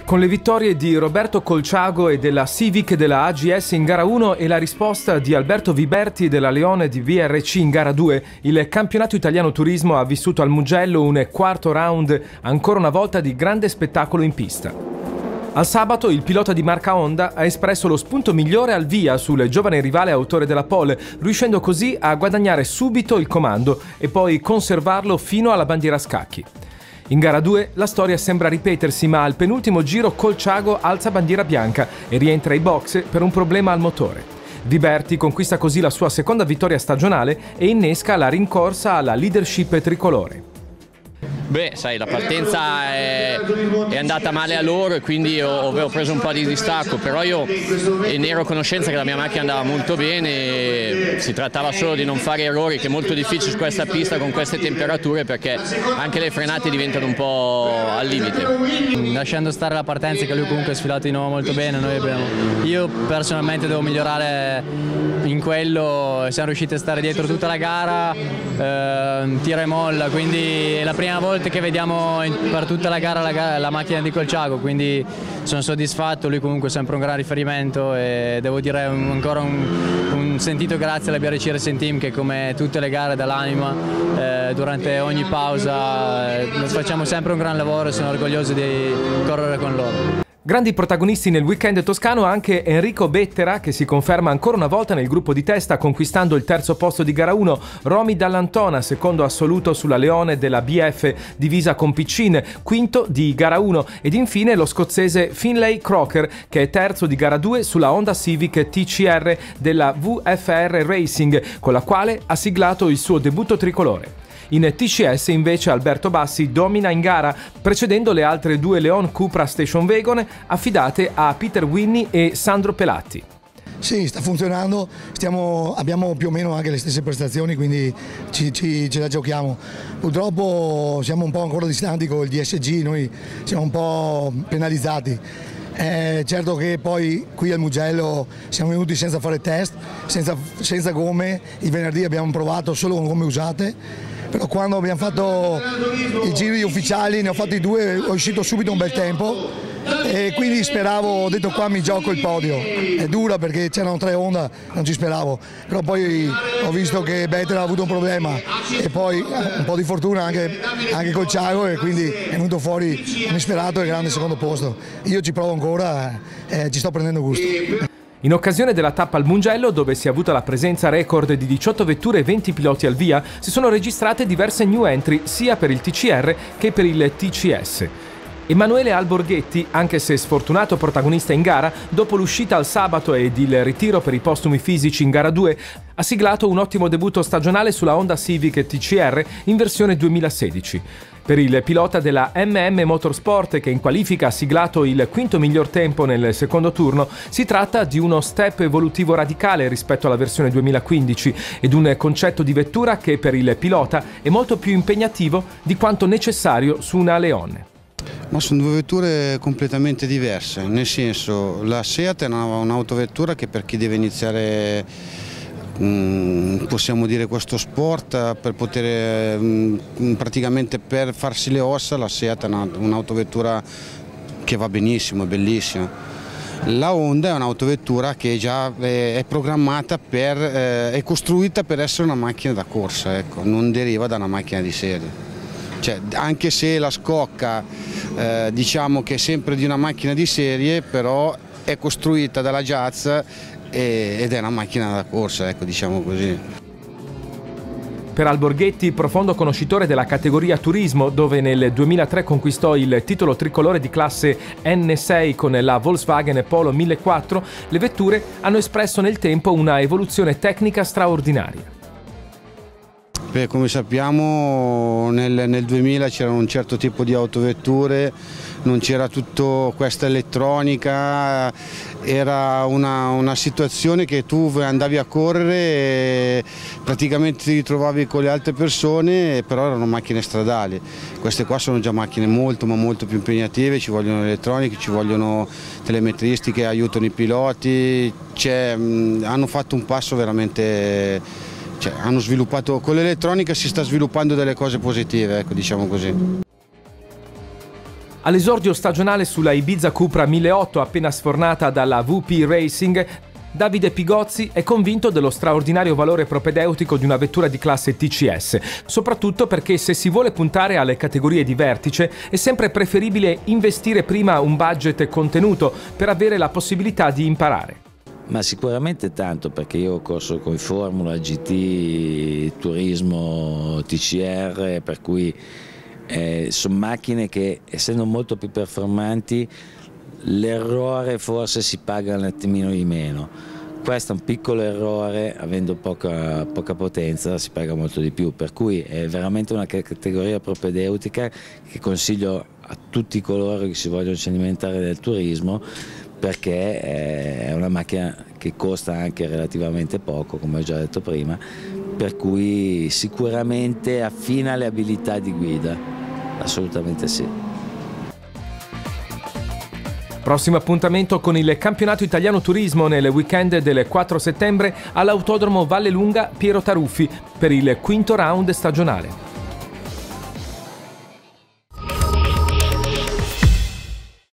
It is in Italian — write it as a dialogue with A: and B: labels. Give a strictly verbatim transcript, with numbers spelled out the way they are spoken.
A: Con le vittorie di Roberto Colciago e della Civic della A G S in gara uno e la risposta di Alberto Viberti della Leone di V R C in gara due, il campionato italiano turismo ha vissuto al Mugello un quarto round ancora una volta di grande spettacolo in pista. Al sabato il pilota di marca Honda ha espresso lo spunto migliore al via sul giovane rivale autore della pole, riuscendo così a guadagnare subito il comando e poi conservarlo fino alla bandiera a scacchi. In gara due la storia sembra ripetersi, ma al penultimo giro Colciago alza bandiera bianca e rientra ai box per un problema al motore. Viberti conquista così la sua seconda vittoria stagionale e innesca la rincorsa alla leadership tricolore.
B: Beh, sai, la partenza è, è andata male a loro e quindi ho, ho preso un po' di distacco, però io ne ero a conoscenza che la mia macchina andava molto bene e si trattava solo di non fare errori, che è molto difficile su questa pista con queste temperature, perché anche le frenate diventano un po' al limite.
C: Lasciando stare la partenza, che lui comunque ha sfilato di nuovo molto bene, noi abbiamo, io personalmente devo migliorare in quello, siamo riusciti a stare dietro tutta la gara, eh, tira e molla, quindi è la prima volta che vediamo per tutta la gara la, la macchina di Colciago, quindi sono soddisfatto, lui comunque è sempre un gran riferimento e devo dire un, ancora un, un sentito grazie alla B R C Racing Team, che come tutte le gare dall'anima eh, durante ogni pausa eh, facciamo sempre un gran lavoro e sono orgoglioso di correre con loro.
A: Grandi protagonisti nel weekend toscano anche Enrico Bettera, che si conferma ancora una volta nel gruppo di testa conquistando il terzo posto di gara uno, Romy Dall'Antona, secondo assoluto sulla Leone della B F divisa con Piccin, quinto di gara uno, ed infine lo scozzese Finlay Crocker, che è terzo di gara due sulla Honda Civic T C R della V F R Racing, con la quale ha siglato il suo debutto tricolore. In T C S invece Alberto Bassi domina in gara, precedendo le altre due Leon Cupra Station Wagon affidate a Peter Whinney e Sandro Pelatti.
D: Sì, sta funzionando, stiamo, abbiamo più o meno anche le stesse prestazioni, quindi ci, ci, ce la giochiamo. Purtroppo siamo un po' ancora distanti con il D S G, noi siamo un po' penalizzati. Eh, certo che poi qui al Mugello siamo venuti senza fare test, senza, senza gomme, il venerdì abbiamo provato solo con gomme usate, però quando abbiamo fatto i giri ufficiali, ne ho fatti due, è uscito subito un bel tempo e quindi speravo, ho detto qua mi gioco il podio. È dura perché c'erano tre Honda, non ci speravo, però poi ho visto che Bettera ha avuto un problema e poi un po' di fortuna anche, anche col Ciago, e quindi è venuto fuori un isperato e grande secondo posto. Io ci provo ancora e eh, ci sto prendendo gusto.
A: In occasione della tappa al Mugello, dove si è avuta la presenza record di diciotto vetture e venti piloti al via, si sono registrate diverse new entry sia per il T C R che per il T C S. Emanuele Alborghetti, anche se sfortunato protagonista in gara, dopo l'uscita al sabato ed il ritiro per i postumi fisici in gara due, ha siglato un ottimo debutto stagionale sulla Honda Civic T C R in versione duemilasedici. Per il pilota della M M Motorsport, che in qualifica ha siglato il quinto miglior tempo nel secondo turno, si tratta di uno step evolutivo radicale rispetto alla versione duemilaquindici ed un concetto di vettura che per il pilota è molto più impegnativo di quanto necessario su una Leone.
E: Ma sono due vetture completamente diverse, nel senso la Seat è un'autovettura che per chi deve iniziare, mh, possiamo dire, questo sport, per poter mh, praticamente per farsi le ossa, la Seat è un'autovettura che va benissimo, è bellissima. La Honda è un'autovettura che già è programmata per, eh, è costruita per essere una macchina da corsa, ecco, non deriva da una macchina di serie. Cioè, anche se la scocca eh, diciamo che è sempre di una macchina di serie, però è costruita dalla Jazz e, ed è una macchina da corsa, ecco, diciamo così.
A: Per Alborghetti, profondo conoscitore della categoria turismo, dove nel duemilatré conquistò il titolo tricolore di classe N sei con la Volkswagen Polo millequattrocento, le vetture hanno espresso nel tempo una evoluzione tecnica straordinaria.
E: Beh, come sappiamo nel, nel duemila c'era un certo tipo di autovetture, non c'era tutta questa elettronica, era una, una situazione che tu andavi a correre e praticamente ti ritrovavi con le altre persone, però erano macchine stradali. Queste qua sono già macchine molto ma molto più impegnative, ci vogliono elettroniche, ci vogliono telemetristi che aiutano i piloti, mh, hanno fatto un passo veramente... Cioè, hanno sviluppato, con l'elettronica si sta sviluppando delle cose positive, ecco, diciamo così.
A: All'esordio stagionale sulla Ibiza Cupra milleottocento appena sfornata dalla V P Racing, Davide Pigozzi è convinto dello straordinario valore propedeutico di una vettura di classe T C S, soprattutto perché se si vuole puntare alle categorie di vertice è sempre preferibile investire prima un budget contenuto per avere la possibilità di imparare.
F: Ma sicuramente tanto, perché io ho corso con i Formula, G T, Turismo, T C R, per cui eh, sono macchine che, essendo molto più performanti, l'errore forse si paga un attimino di meno. Questo è un piccolo errore, avendo poca, poca potenza si paga molto di più, per cui è veramente una categoria propedeutica che consiglio a tutti coloro che si vogliono cimentare nel turismo, perché è una macchina che costa anche relativamente poco, come ho già detto prima, per cui sicuramente affina le abilità di guida, assolutamente sì.
A: Prossimo appuntamento con il campionato italiano turismo nel weekend del quattro settembre all'autodromo Vallelunga Piero Taruffi per il quinto round stagionale.